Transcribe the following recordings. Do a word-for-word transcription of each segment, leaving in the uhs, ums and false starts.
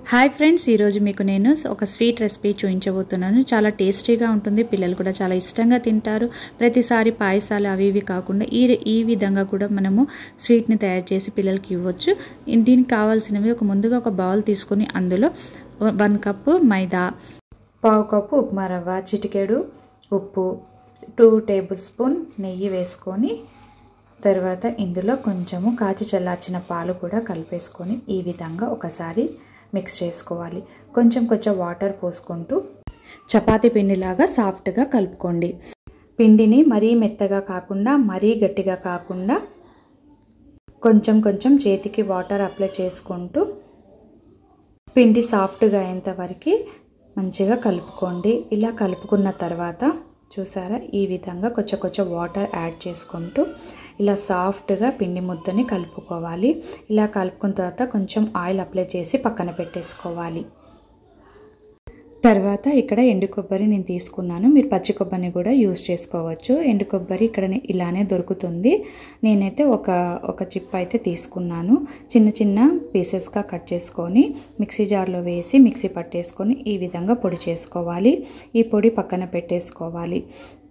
Hi friends, ఈరోజు మీకు నేను ఒక స్వీట్ రెసిపీ చూపించబోతున్నాను. చాలా టేస్టీగా ఉంటుంది. పిల్లలు కూడా చాలా ఇష్టంగా తింటారు. ప్రతిసారి పాయసాలు అవి ఇవి కాకుండా ఈ ఈ విధంగా కూడా మనము స్వీట్ని తయారు చేసి పిల్లలకి ఇవ్వచ్చు. దీనికి కావాల్సినవి ఒక ముందుగా ఒక బౌల్ తీసుకొని అందులో వన్ కప్పు మైదా, పావు కప్పు ఉప్మా రవ్వ, చిటికెడు ఉప్పు, టూ టేబుల్ స్పూన్ నెయ్యి వేసుకొని తర్వాత ఇందులో కొంచెము కాచి చల్లార్చిన పాలు కూడా కలిపేసుకొని ఈ విధంగా ఒకసారి మిక్స్ చేసుకోవాలి. కొంచెం కొంచెం వాటర్ పోసుకుంటూ చపాతీ పిండిలాగా సాఫ్ట్గా కలుపుకోండి. పిండిని మరీ మెత్తగా కాకుండా మరీ గట్టిగా కాకుండా కొంచెం కొంచెం చేతికి వాటర్ అప్లై చేసుకుంటూ పిండి సాఫ్ట్గా అయ్యేంత వరకు మంచిగా కలుపుకోండి. ఇలా కలుపుకున్న తర్వాత చూసారా, ఈ విధంగా కొంచెం కొంచెం వాటర్ యాడ్ చేసుకుంటూ ఇలా సాఫ్ట్గా పిండి ముద్దని కలుపుకోవాలి. ఇలా కలుపుకున్న తర్వాత కొంచెం ఆయిల్ అప్లై చేసి పక్కన పెట్టేసుకోవాలి. తర్వాత ఇక్కడ ఎండు కొబ్బరి నేను తీసుకున్నాను. మీరు పచ్చి కొబ్బరిని కూడా యూజ్ చేసుకోవచ్చు. ఎండు కొబ్బరి ఇక్కడ ఇలానే దొరుకుతుంది. నేనైతే ఒక ఒక చిప్ అయితే తీసుకున్నాను. చిన్న చిన్న పీసెస్గా కట్ చేసుకొని మిక్సీ జార్లో వేసి మిక్సీ పట్టేసుకొని ఈ విధంగా పొడి చేసుకోవాలి. ఈ పొడి పక్కన పెట్టేసుకోవాలి.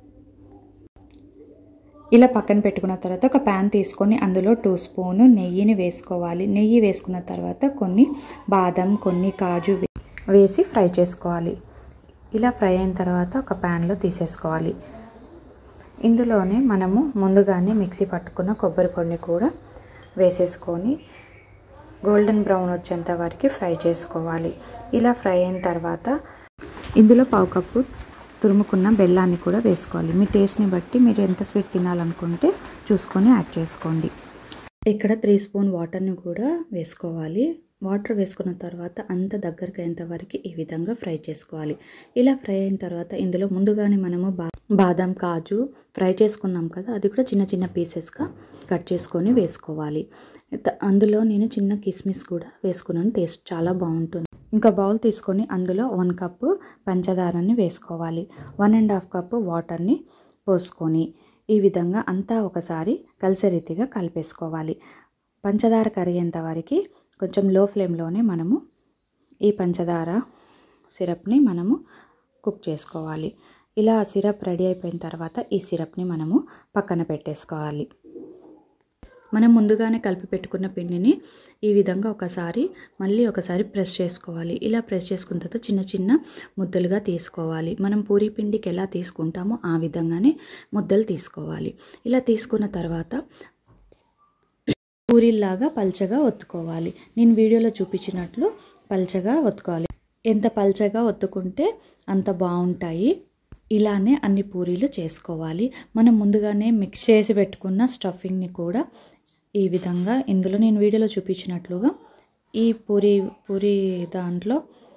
ఇలా పక్కన పెట్టుకున్న తర్వాత ఒక ప్యాన్ తీసుకొని అందులో టూ స్పూను నెయ్యిని వేసుకోవాలి. నెయ్యి వేసుకున్న తర్వాత కొన్ని బాదం, కొన్ని కాజు వేసి ఫ్రై చేసుకోవాలి. ఇలా ఫ్రై అయిన తర్వాత ఒక ప్యాన్లో తీసేసుకోవాలి. ఇందులోనే మనము ముందుగానే మిక్సీ పట్టుకున్న కొబ్బరి పొడిని కూడా వేసేసుకొని గోల్డెన్ బ్రౌన్ వచ్చేంత వరకు ఫ్రై చేసుకోవాలి. ఇలా ఫ్రై అయిన తర్వాత ఇందులో పావు కప్పు తురుముకున్న బెల్లాన్ని కూడా వేసుకోవాలి. మీ టేస్ట్ని బట్టి మీరు ఎంత స్వీట్ తినాలనుకుంటే చూసుకొని యాడ్ చేసుకోండి. ఇక్కడ త్రీ స్పూన్ వాటర్ని కూడా వేసుకోవాలి. వాటర్ వేసుకున్న తర్వాత అంత దగ్గరికి అయ్యేంత వరకు ఈ విధంగా ఫ్రై చేసుకోవాలి. ఇలా ఫ్రై అయిన తర్వాత ఇందులో ముందుగానే మనము బా బాదం కాజు ఫ్రై చేసుకున్నాం కదా, అది కూడా చిన్న చిన్న పీసెస్గా కట్ చేసుకొని వేసుకోవాలి. అందులో నేను చిన్న కిస్మిస్ కూడా వేసుకున్నాను. టేస్ట్ చాలా బాగుంటుంది. ఇంకా బౌల్ తీసుకొని అందులో వన్ కప్పు పంచదారని వేసుకోవాలి. వన్ అండ్ హాఫ్ కప్పు వాటర్ని పోసుకొని ఈ విధంగా అంతా ఒకసారి కలిసే రీతిగా కలిపేసుకోవాలి. పంచదార కరిగేంత వరకు కొంచెం లో ఫ్లేమ్లోనే మనము ఈ పంచదార సిరప్ని మనము కుక్ చేసుకోవాలి. ఇలా సిరప్ రెడీ అయిపోయిన తర్వాత ఈ సిరప్ని మనము పక్కన పెట్టేసుకోవాలి. మనం ముందుగానే కలిపి పెట్టుకున్న పిండిని ఈ విధంగా ఒకసారి మళ్ళీ ఒకసారి ప్రెస్ చేసుకోవాలి. ఇలా ప్రెస్ చేసుకున్న తర్వాత చిన్న చిన్న ముద్దలుగా తీసుకోవాలి. మనం పూరీ పిండికి ఎలా తీసుకుంటామో ఆ విధంగానే ముద్దలు తీసుకోవాలి. ఇలా తీసుకున్న తర్వాత పూరీలాగా పల్చగా ఒత్తుకోవాలి. నేను వీడియోలో చూపించినట్లు పల్చగా ఒత్తుకోవాలి. ఎంత పల్చగా ఒత్తుకుంటే అంత బాగుంటాయి. ఇలానే అన్ని పూరీలు చేసుకోవాలి. మనం ముందుగానే మిక్స్ చేసి పెట్టుకున్న స్టఫింగ్ని కూడా ఈ విధంగా ఇందులో నేను వీడియోలో చూపించినట్లుగా ఈ పూరి పూరి దాంట్లో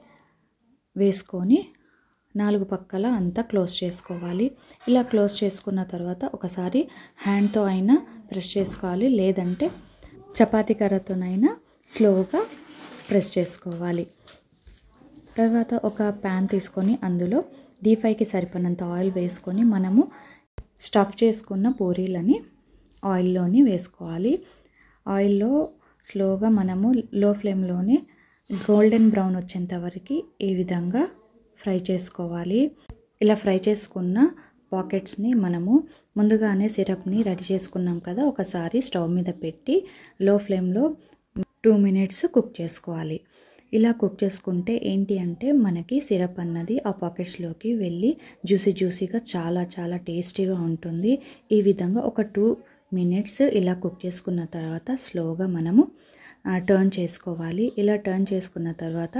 వేసుకొని నాలుగు పక్కల అంతా క్లోజ్ చేసుకోవాలి. ఇలా క్లోజ్ చేసుకున్న తర్వాత ఒకసారి హ్యాండ్తో అయినా ప్రెస్ చేసుకోవాలి, లేదంటే చపాతీ కర్రతోనైనా స్లోగా ప్రెస్ చేసుకోవాలి. తర్వాత ఒక ప్యాన్ తీసుకొని అందులో డీప్ ఫ్రైకి సరిపడినంత ఆయిల్ వేసుకొని మనము స్టఫ్ చేసుకున్న పూరీలని ఆయిల్లోని వేసుకోవాలి. ఆయిల్లో స్లోగా మనము లో ఫ్లేమ్లోనే గోల్డెన్ బ్రౌన్ వచ్చేంత వరకు ఈ విధంగా ఫ్రై చేసుకోవాలి. ఇలా ఫ్రై చేసుకున్న పాకెట్స్ని మనము ముందుగానే సిరప్ని రెడీ చేసుకున్నాం కదా, ఒకసారి స్టవ్ మీద పెట్టి లో ఫ్లేమ్లో టూ మినిట్స్ కుక్ చేసుకోవాలి. ఇలా కుక్ చేసుకుంటే ఏంటి అంటే మనకి సిరప్ అన్నది ఆ పాకెట్స్లోకి వెళ్ళి జ్యూసీ జ్యూసీగా చాలా చాలా టేస్టీగా ఉంటుంది. ఈ విధంగా ఒక టూ మినిట్స్ ఇలా కుక్ చేసుకున్న తర్వాత స్లోగా మనము టర్న్ చేసుకోవాలి. ఇలా టర్న్ చేసుకున్న తర్వాత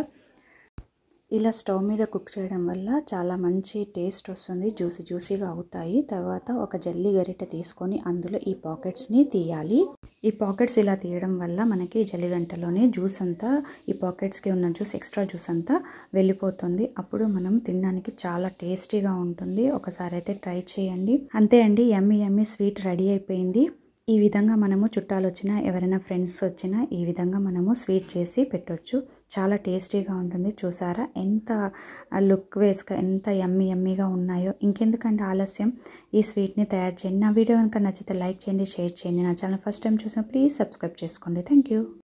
ఇలా స్టవ్ మీద కుక్ చేయడం వల్ల చాలా మంచి టేస్ట్ వస్తుంది. జ్యూసీ జ్యూసీగా అవుతాయి. తర్వాత ఒక జల్లి గరిటె తీసుకొని అందులో ఈ పాకెట్స్ని తీయాలి. ఈ పాకెట్స్ ఇలా తీయడం వల్ల మనకి జల్లి గంటలోనే జ్యూస్ అంతా, ఈ పాకెట్స్కి ఉన్న జ్యూస్ ఎక్స్ట్రా జ్యూస్ అంతా వెళ్ళిపోతుంది. అప్పుడు మనం తినడానికి చాలా టేస్టీగా ఉంటుంది. ఒకసారి అయితే ట్రై చేయండి. అంతే అండి, యమ్మీ యమ్మీ స్వీట్ రెడీ అయిపోయింది. ఈ విధంగా మనము చుట్టాలు వచ్చినా ఎవరైనా ఫ్రెండ్స్ వచ్చినా ఈ విధంగా మనము స్వీట్ చేసి పెట్టవచ్చు. చాలా టేస్టీగా ఉంటుంది. చూసారా ఎంత లుక్ వేస్గా ఎంత యమ్మీ యమ్మీగా ఉన్నాయో. ఇంకెందుకంటే ఆలస్యం, ఈ స్వీట్ని తయారు చేయండి. నా వీడియో కనుక నచ్చితే లైక్ చేయండి, షేర్ చేయండి. నా ఛానల్ ఫస్ట్ టైం చూసినా ప్లీజ్ సబ్స్క్రైబ్ చేసుకోండి. Thank you.